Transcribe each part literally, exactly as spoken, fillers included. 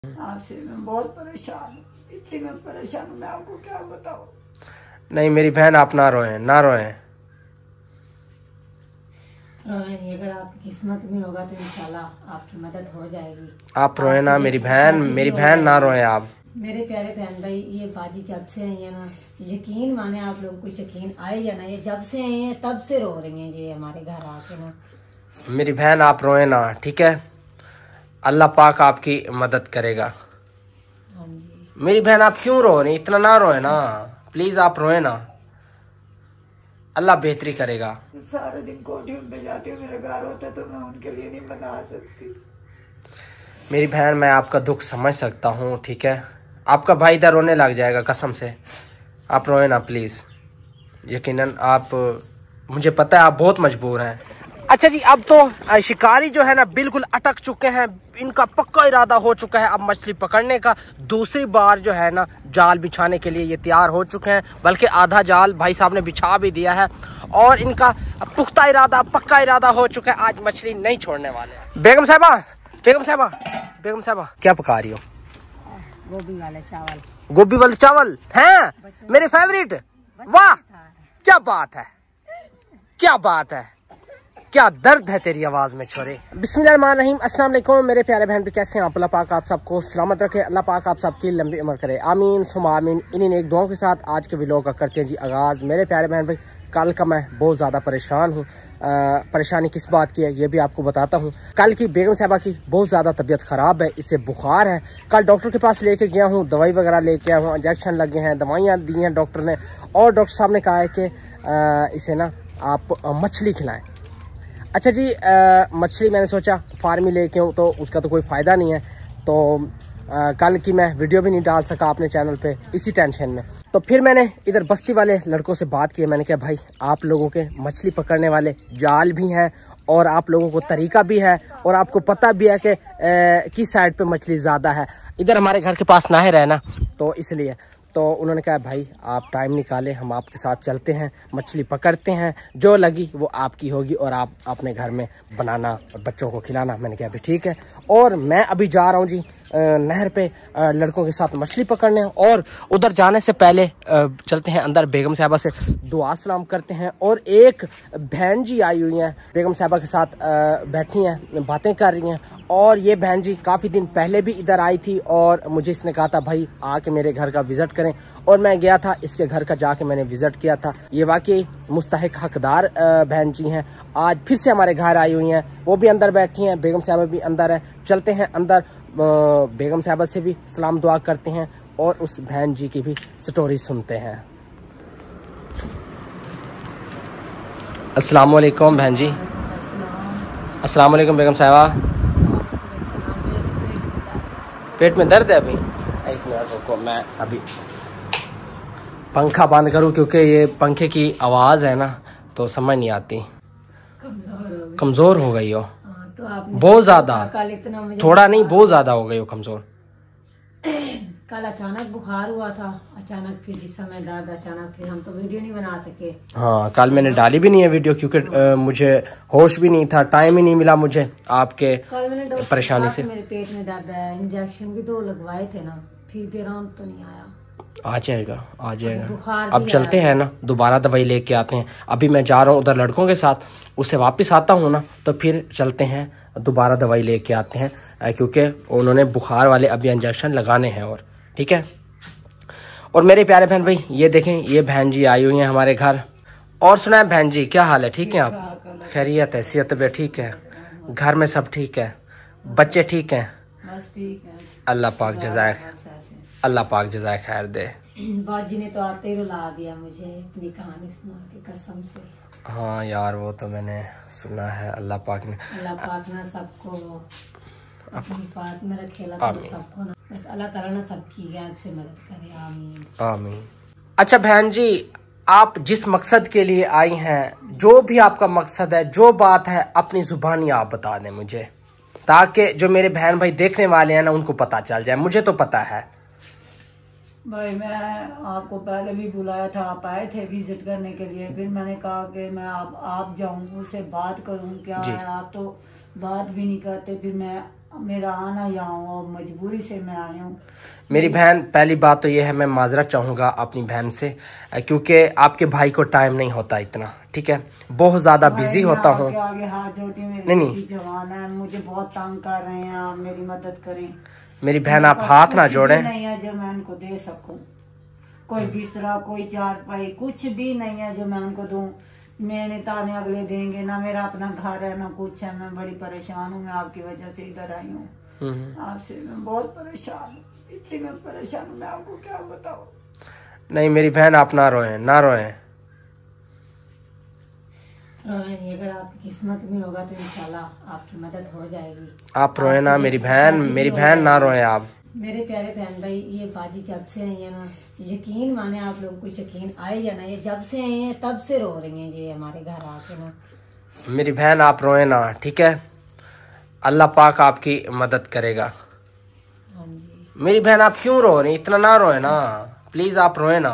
आपसे मैं बहुत परेशान हूँ, इतनी मैं परेशान हूँ, मैं आपको क्या बताऊँ। नहीं मेरी बहन, आप ना रोएं, ना रोएं। रोएं नहीं, अगर आपकी किस्मत में होगा तो इंशाल्लाह आपकी मदद हो जाएगी। आप रोएं ना मेरी बहन, मेरी बहन ना रोएं आप। मेरे प्यारे बहन भाई, ये बाजी जब से आई है ना, यकीन माने आप लोगों को यकीन आए या ना, ये जब से आई है तब से रो रही हैं ये हमारे घर आके ना। मेरी बहन आप रोए ना, ठीक है, अल्लाह पाक आपकी मदद करेगा। हाँ जी। मेरी बहन आप क्यों रो रही, इतना ना रोए ना, प्लीज आप रोए ना, अल्लाह बेहतरी करेगा। सारे दिन कोठियों पे जाती हूँ, मेरे घर होता तो मैं उनके लिए नहीं बना सकती। मेरी बहन मैं आपका दुख समझ सकता हूँ, ठीक है, आपका भाई इधर रोने लग जाएगा कसम से, आप रोए ना प्लीज। यकीनन आप, मुझे पता है आप बहुत मजबूर हैं। अच्छा जी, अब तो शिकारी जो है ना बिल्कुल अटक चुके हैं, इनका पक्का इरादा हो चुका है अब मछली पकड़ने का। दूसरी बार जो है ना जाल बिछाने के लिए ये तैयार हो चुके हैं, बल्कि आधा जाल भाई साहब ने बिछा भी दिया है और इनका पुख्ता इरादा, पक्का इरादा हो चुका है, आज मछली नहीं छोड़ने वाले। बेगम साहबा, बेगम साहबा, बेगम साहबा क्या पका रही हो? गोभी वाले चावल। गोभी वाले चावल हैं मेरे फेवरेट। वाह क्या बात है, क्या बात है, क्या दर्द है तेरी आवाज में छोरे। बिस्मिल्लाहिर्रहमानिर्रहीम, अस्सलाम वालेकुम मेरे प्यारे बहन भी, कैसे हैं आप? अल्लाह पाक आप सबको सलामत रखे, अल्लाह पाक आप सबकी लंबी उम्र करे, आमीन सुमा आमीन। इन्हीं एक दुआओं के साथ आज के व्लॉग का करते हैं जी आगाज़। मेरे प्यारे बहन भाई, कल का मैं बहुत ज़्यादा परेशान हूँ। परेशानी किस बात की है ये भी आपको बताता हूँ। कल की बेगम साहबा की बहुत ज़्यादा तबीयत ख़राब है, इससे बुखार है। कल डॉक्टर के पास लेके गया हूँ, दवाई वगैरह लेके आया हूँ, इंजेक्शन लगे हैं, दवाइयाँ दी हैं डॉक्टर ने, और डॉक्टर साहब ने कहा है कि इसे ना आप मछली खिलाएँ। अच्छा जी, आ, मछली मैंने सोचा फार्म ही लेके हूँ तो उसका तो कोई फ़ायदा नहीं है, तो आ, कल की मैं वीडियो भी नहीं डाल सका अपने चैनल पे इसी टेंशन में। तो फिर मैंने इधर बस्ती वाले लड़कों से बात की, मैंने कहा भाई आप लोगों के मछली पकड़ने वाले जाल भी हैं और आप लोगों को तरीका भी है और आपको पता भी है कि किस साइड पे मछली ज़्यादा है। इधर हमारे घर के पास नहर है ना, तो इसलिए तो उन्होंने कहा भाई आप टाइम निकालें, हम आपके साथ चलते हैं, मछली पकड़ते हैं, जो लगी वो आपकी होगी और आप अपने घर में बनाना और बच्चों को खिलाना। मैंने कहा भाई ठीक है, और मैं अभी जा रहा हूँ जी नहर पे लड़कों के साथ मछली पकड़ने, और उधर जाने से पहले चलते हैं अंदर, बेगम साहबा से दुआ सलाम करते हैं। और एक बहन जी आई हुई हैं, बेगम साहबा के साथ बैठी हैं, बातें कर रही हैं, और ये बहन जी काफ़ी दिन पहले भी इधर आई थी और मुझे इसने कहा था भाई आके मेरे घर का विज़िट करें, और मैं गया था इसके घर का, जाके मैंने विज़िट किया था। ये वाकई मुस्तहिक हकदार बहन जी हैं, आज फिर से हमारे घर आई हुई हैं, वो भी अंदर बैठी हैं, बेगम साहबा भी अंदर है। चलते हैं अंदर, बेगम साहबा से भी सलाम दुआ करते हैं और उस बहन जी की भी स्टोरी सुनते हैं। अस्सलाम वालेकुम बहन जी। अस्सलाम वालेकुम बेगम साहबा। पेट में दर्द है अभी? एक मिनट रुको, मैं अभी पंखा बंद करूं क्योंकि ये पंखे की आवाज़ है ना तो समझ नहीं आती। कमजोर, कमज़ोर हो गई हो? तो बहुत ज़्यादा, थोड़ा नहीं बहुत ज़्यादा हो गई हो कमज़ोर। कल अचानक बुखार हुआ था, अचानक फिर जिस समय दर्द, अचानक फिर हम तो वीडियो नहीं बना सके। हाँ कल मैंने डाली भी नहीं है वीडियो क्योंकि आ, मुझे होश भी नहीं था, टाइम ही नहीं मिला मुझे आपके परेशानी से। मेरे पेट में दर्द है, इंजेक्शन भी दो लगवाए थे ना, फिर भी आराम तो नहीं आया। आ जाएगा आ जाएगा, अब चलते हैं ना, दोबारा दवाई लेके आते हैं। अभी मैं जा रहा हूँ उधर लड़कों के साथ, उससे वापस आता हूँ ना तो फिर चलते हैं दोबारा दवाई लेके आते हैं, क्योंकि उन्होंने बुखार वाले अभी इंजेक्शन लगाने हैं। और ठीक है, और मेरे प्यारे बहन भाई ये देखें, ये बहन जी आई हुई हैं हमारे घर। और सुनाए बहन जी क्या हाल है, ठीक है आप? खैरियत है, सेहत भी ठीक है, घर में सब ठीक है, बच्चे ठीक हैं? बस ठीक है, अल्लाह पाक जज़ाए अल्लाह पाक जज़ाए खैर दे। बाजी ने तो आते ही रुला दिया मुझे अपनी कहानी सुना के, कसम से। हाँ यार वो तो मैंने सुना है, अल्लाह पाक ने अल्लाह पाक ना सबको अपनी बात में रखे, अल्लाह सबको ना, बस अल्लाह ताला ना सबकी गैब से मदद करे, आमीन आमीन। अच्छा बहन जी, आप जिस मकसद के लिए आई हैं, जो भी आपका मकसद है, जो बात है, अपनी जुबानी आप बता दें मुझे, ताकि जो मेरे बहन भाई देखने वाले हैं ना उनको पता चल जाए। मुझे तो पता है भाई, मैं आपको पहले भी बुलाया था, आप आए थे विजिट करने के लिए, फिर मैंने कहा कि मैं आप आप जाऊं, उससे बात करूं, क्या है आप तो बात भी नहीं करते, फिर मैं मेरा आना यहाँ मजबूरी से मैं आई हूँ। मेरी बहन, पहली बात तो ये है, मैं माजरत चाहूँगा अपनी बहन से, क्योंकि आपके भाई को टाइम नहीं होता इतना, ठीक है, बहुत ज़्यादा बिजी होता हूँ। आगे हाथ जोड़ती हूँ, नहीं नहीं जवान है, मुझे बहुत तंग कर रहे हैं, आप मेरी मदद करें। मेरी बहन, आप हाथ ना जोड़ें। नहीं है जो मैं उनको दे सकूं, कोई बिस्तरा, कोई चारपाई, कुछ भी नहीं है जो मैं उनको दूं। मेरे ताने अगले देंगे ना, मेरा अपना घर है ना कुछ है। मैं बड़ी परेशान हूँ, मैं आपकी वजह से इधर आई हूँ। आपसे मैं बहुत परेशान हूँ, इतनी मैं परेशान हूँ, मैं आपको क्या बताऊँ। नहीं मेरी बहन, आप ना रोएं, ना रोएं। अगर आपकी किस्मत में होगा तो इंशाल्लाह आपकी मदद हो जाएगी। आप रोए ना मेरी बहन, मेरी बहन ना रोए आप। मेरे प्यारे बहन भाई, ये बाजी जब से आई है ना, यकीन माने आप लोगों को यकीन आए या ना, ये जब से आई है तब से रो रही हैं ये हमारे घर आके ना। मेरी बहन आप रोए ना, ठीक है, अल्लाह पाक आपकी मदद करेगा। हाँ जी मेरी बहन, आप क्यों रो रही, इतना ना रोए ना, प्लीज आप रोए ना,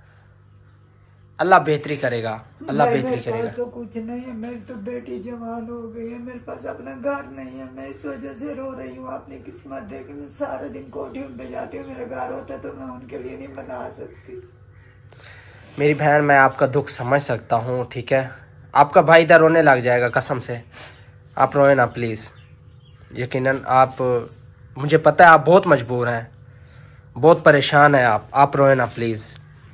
अल्लाह बेहतरी करेगा, अल्लाह बेहतरी करेगा। मेरे पास तो कुछ नहीं है, मेरी तो बेटी जवान हो गई है, मेरे पास अपना घर नहीं है, मैं इस वजह से रो रही हूँ। अपनी किस्मत देख, मैं सारा दिन कोठियों पे जाती हूँ, मेरा घर होता तो मैं उनके लिए नहीं बना सकती। मेरी बहन, मैं आपका दुख समझ सकता हूँ, ठीक है, आपका भाई इधर रोने लग जाएगा कसम से, आप रोए ना प्लीज। यकीनन आप, मुझे पता है आप बहुत मजबूर हैं, बहुत परेशान हैं आप आप रोए ना प्लीज।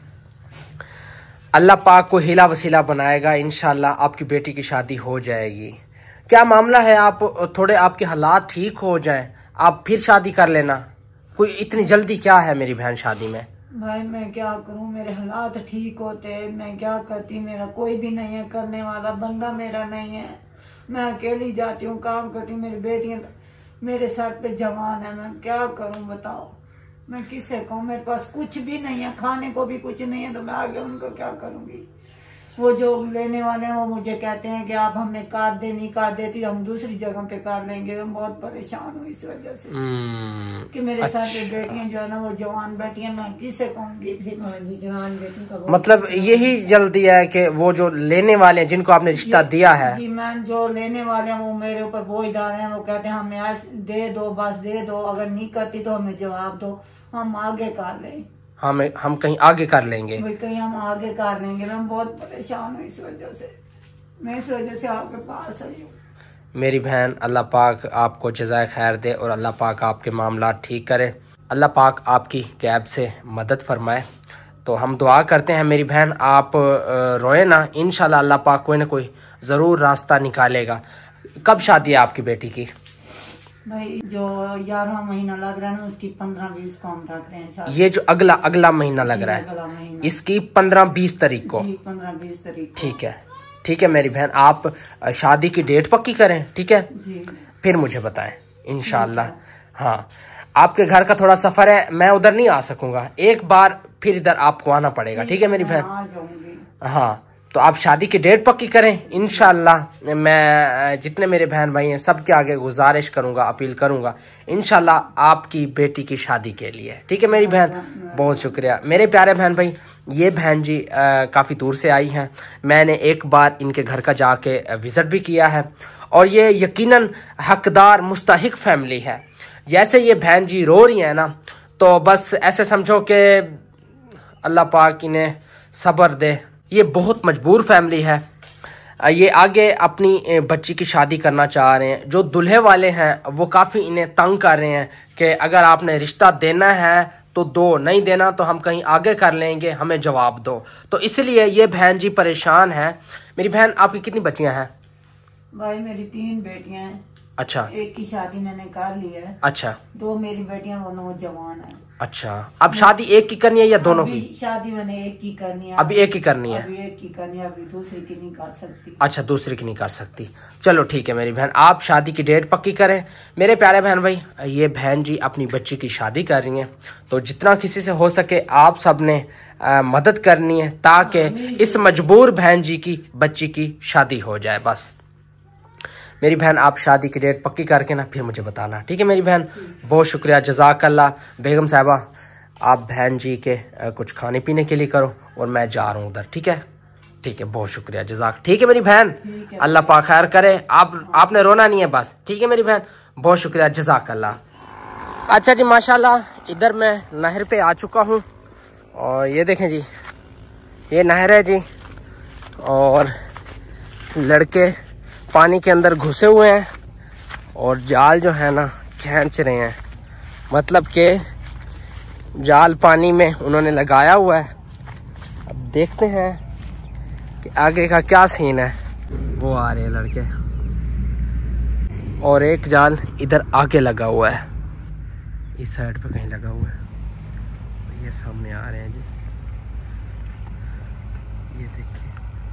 अल्लाह पाक को हिला वसीला बनाएगा, इंशाल्लाह आपकी बेटी की शादी हो जाएगी। क्या मामला है, आप थोड़े आपके हालात ठीक हो जाएं, आप फिर शादी कर लेना, कोई इतनी जल्दी क्या है मेरी बहन शादी में। भाई मैं क्या करूं, मेरे हालात ठीक होते, मैं क्या करती, मेरा कोई भी नहीं है करने वाला, बंदा मेरा नहीं है, मैं अकेली जाती हूँ काम करती हूँ, मेरी बेटियां मेरे सर पे जवान है, मैं क्या करूं बताओ, मैं किससे कहूँ, मेरे पास कुछ भी नहीं है, खाने को भी कुछ नहीं है, तो मैं आगे उनको क्या करूंगी। वो जो लेने वाले हैं वो मुझे कहते हैं कि आप हमें कार दे, नहीं कार देती हम दूसरी जगह पे कार लेंगे। मैं बहुत परेशान हूँ इस वजह से कि मेरे साथ बेटियां जो है ना वो जवान बेटियां, मैं किसे कहूँगी फिर। हाँ जी, जवान बेटी का मतलब यही जल्दी है कि वो जो लेने वाले हैं जिनको आपने रिश्ता दिया है, जी मैम, जो लेने वाले हैं वो मेरे ऊपर बोझ डाल रहे हैं, वो कहते हैं हमें दे दो, बस दे दो, अगर नहीं करती तो हमें जवाब दो, हम आगे कर लें, हम हम कहीं आगे कर लेंगे, कहीं हम आगे कर लेंगे। मैं बहुत परेशान हूँ इस वजह से, मैं इस वजह से आपके पास आई हूँ। मेरी बहन, अल्लाह पाक आपको जज़ाए खैर दे और अल्लाह पाक आपके मामला ठीक करे, अल्लाह पाक आपकी गैब से मदद फरमाए। तो हम दुआ करते हैं मेरी बहन, आप रोए ना, इंशाल्लाह अल्लाह पाक कोई ना कोई ज़रूर रास्ता निकालेगा। कब शादी है आपकी बेटी की? भाई जो ग्यारहवां महीना लग रहा है ना, उसकी पंद्रह बीस को हम रख रहे हैं शादी। ये जो अगला अगला महीना लग रहा है, इसकी पंद्रह बीस तारीख को, पंद्रह बीस तारीख। ठीक है, ठीक है मेरी बहन, आप शादी की डेट पक्की करें, ठीक है जी, फिर मुझे बताएं इंशाल्लाह। हाँ, आपके घर का थोड़ा सफर है, मैं उधर नहीं आ सकूंगा, एक बार फिर इधर आपको आना पड़ेगा, ठीक है मेरी बहन। आ जाऊंगी। हाँ, तो आप शादी की डेट पक्की करें इंशाल्लाह। मैं जितने मेरे बहन भाई हैं सबके आगे गुजारिश करूंगा, अपील करूंगा इंशाल्लाह आपकी बेटी की शादी के लिए, ठीक है मेरी बहन। बहुत शुक्रिया मेरे प्यारे बहन भाई। ये बहन जी आ, काफ़ी दूर से आई हैं, मैंने एक बार इनके घर का जाके विज़िट भी किया है और ये यकीनन हकदार मुस्तहिक फैमिली है। जैसे ये बहन जी रो रही हैं ना, तो बस ऐसे समझो कि अल्लाह पाक इन्हें सब्र दे। ये बहुत मजबूर फैमिली है, ये आगे अपनी बच्ची की शादी करना चाह रहे हैं। जो दूल्हे वाले हैं वो काफ़ी इन्हें तंग कर रहे हैं कि अगर आपने रिश्ता देना है तो दो, नहीं देना तो हम कहीं आगे कर लेंगे, हमें जवाब दो। तो इसलिए ये बहन जी परेशान है। मेरी बहन, आपकी कितनी बच्चियां हैं? भाई मेरी तीन बेटियां हैं। अच्छा, एक की शादी मैंने कर ली है। अच्छा, दो मेरी बेटियां वो नौजवान है। अच्छा, अब शादी एक की करनी है या दोनों की? शादी मैंने एक की करनी है। अभी एक ही करनी है? अभी एक की करनी है, अभी दूसरी की नहीं कर सकती। अच्छा, दूसरी की नहीं कर सकती। चलो ठीक है मेरी बहन, आप शादी की डेट पक्की करें। मेरे प्यारे बहन भाई, ये बहन जी अपनी बच्ची की शादी कर रही हैं, तो जितना किसी से हो सके आप सब ने आ, मदद करनी है ताकि इस मजबूर बहन जी की बच्ची की शादी हो जाए। बस मेरी बहन, आप शादी की डेट पक्की करके ना फिर मुझे बताना, ठीक है मेरी बहन। बहुत शुक्रिया, जज़ाकल्लाह। बेगम साहबा, आप बहन जी के कुछ खाने पीने के लिए करो और मैं जा रहा हूँ उधर, ठीक है? ठीक है, बहुत शुक्रिया, जज़ाक। ठीक है मेरी बहन, अल्लाह पाक खैर करे। आप आपने रोना नहीं है बस, ठीक है मेरी बहन। बहुत शुक्रिया, जज़ाकल्लाह। अच्छा जी माशाल्लाह, इधर मैं नहर पे आ चुका हूँ और ये देखें जी, ये नहर है जी और लड़के पानी के अंदर घुसे हुए हैं और जाल जो है ना खींच रहे हैं, मतलब कि जाल पानी में उन्होंने लगाया हुआ है। अब देखते हैं कि आगे का क्या सीन है। वो आ रहे हैं लड़के और एक जाल इधर आगे लगा हुआ है, इस साइड पे कहीं लगा हुआ है। ये सामने आ रहे हैं जी, ये देखिए।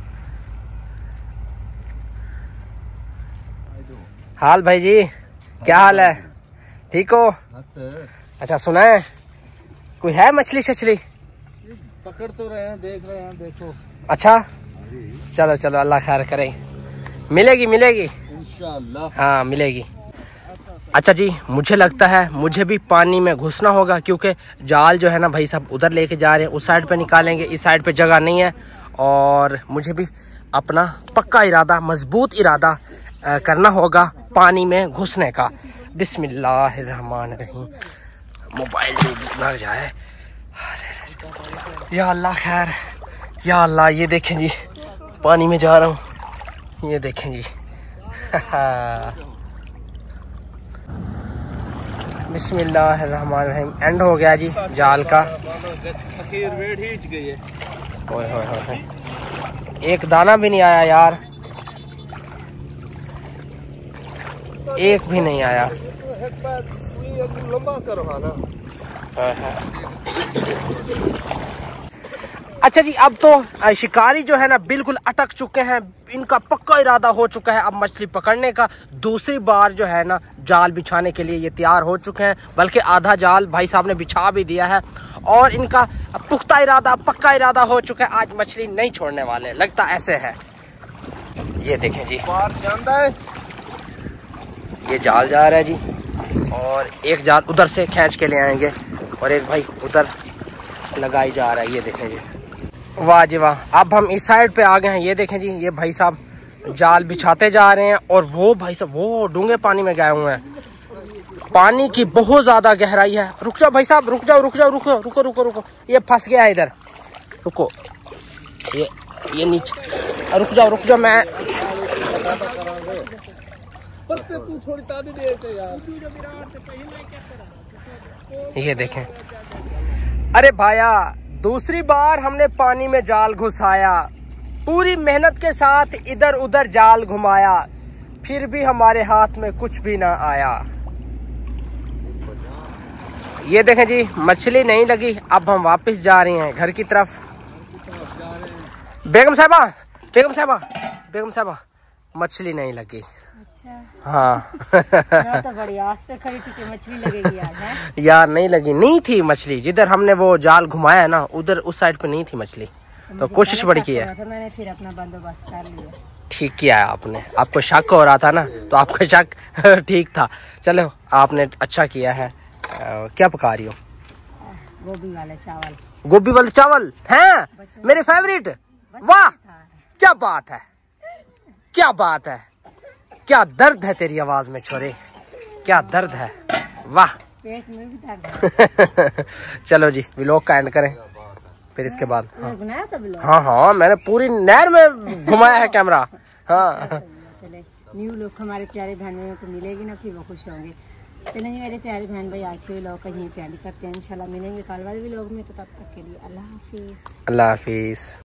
हाल भाई जी, क्या हाल है? ठीक हो? अच्छा सुना है कोई है मछली शछली? पकड़ तो रहे हैं, देख रहे हैं, देखो। अच्छा चलो चलो, अल्लाह खैर करे, मिलेगी मिलेगी इंशाअल्लाह। हाँ मिलेगी। अच्छा जी, मुझे लगता है मुझे भी पानी में घुसना होगा, क्योंकि जाल जो है ना भाई साहब उधर लेके जा रहे हैं, उस साइड पे निकालेंगे, इस साइड पे जगह नहीं है। और मुझे भी अपना पक्का इरादा, मजबूत इरादा करना होगा पानी में घुसने का। बिस्मिल्लाहिर्रहमानिर्रहीम। मोबाइल भी लग जाए। या अल्लाह खैर, या अल्लाह। ये देखें जी, पानी में जा रहा हूँ, ये देखें जी। बिस्मिल्लाहिर्रहमानिर्रहीम। एंड हो गया जी जाल का। ओए होए होए, एक दाना भी नहीं आया यार, एक भी नहीं आया। अच्छा जी, अब तो शिकारी जो है ना बिल्कुल अटक चुके हैं, इनका पक्का इरादा हो चुका है अब मछली पकड़ने का। दूसरी बार जो है ना जाल बिछाने के लिए ये तैयार हो चुके हैं, बल्कि आधा जाल भाई साहब ने बिछा भी दिया है और इनका पुख्ता इरादा, पक्का इरादा हो चुका है, आज मछली नहीं छोड़ने वाले, लगता ऐसे है। ये देखें जी, जानता है ये जाल जा रहा है जी और एक जाल उधर से खींच के ले आएंगे और एक भाई उधर लगाई जा रहा है। ये देखें जी, वाह जी वाह। अब हम इस साइड पे आ गए हैं। ये देखें जी, ये भाई साहब जाल बिछाते जा रहे हैं और वो भाई साहब वो डूंगे पानी में गए हुए हैं, पानी की बहुत ज्यादा गहराई है। रुक जाओ भाई साहब, रुक जाओ रुक जाओ रुको रुको रुको रुको, ये फंस गया है इधर, रुको, ये ये नीचे, रुक जाओ रुक जाओ, मैं ये देखें। अरे भाया, दूसरी बार हमने पानी में जाल घुसाया, पूरी मेहनत के साथ इधर उधर जाल घुमाया, फिर भी हमारे हाथ में कुछ भी ना आया। ये देखें जी, मछली नहीं लगी। अब हम वापस जा रहे हैं घर की तरफ। बेगम साहबा, बेगम साहबा, बेगम साहबा, मछली नहीं लगी। अच्छा। हाँ। तो बड़ी आस पे खड़ी थी कि मछली लगेगी आज, है? यार नहीं लगी, नहीं थी मछली। जिधर हमने वो जाल घुमाया ना उधर उस साइड पे नहीं थी मछली, तो, तो कोशिश बड़ी की है। तो मैंने फिर अपना बंदोबस्त कर लिया। ठीक किया है आपने, आपको शक हो रहा था ना, तो आपका शक ठीक था। चलो आपने अच्छा किया है। आ, क्या पका रही हो? गोभी वाले चावल। गोभी वाले चावल हैं मेरे फेवरेट। वाह क्या बात है, क्या बात है, क्या दर्द है तेरी आवाज में छोरे, क्या दर्द है, वाह। पेट में भी दर्द है। चलो जी, व्लॉग का एंड करें फिर इसके बाद। हाँ बनाया था व्लॉग? हाँ हाँ, मैंने पूरी नहर में घुमाया है कैमरा। हाँ चले, न्यू लुक हमारे प्यारे बहन भाइयों को मिलेगी ना, फिर वो खुश होंगे। चलें मेरे प्यारे बहन भाई, आज के व्लॉग का यहीं पे एंड करते हैं। इंशाल्लाह मिलेंगे कल वाले व्लॉग में, तो तब तक के लिए अल्लाह हाफिज। अल्लाह हाफिज।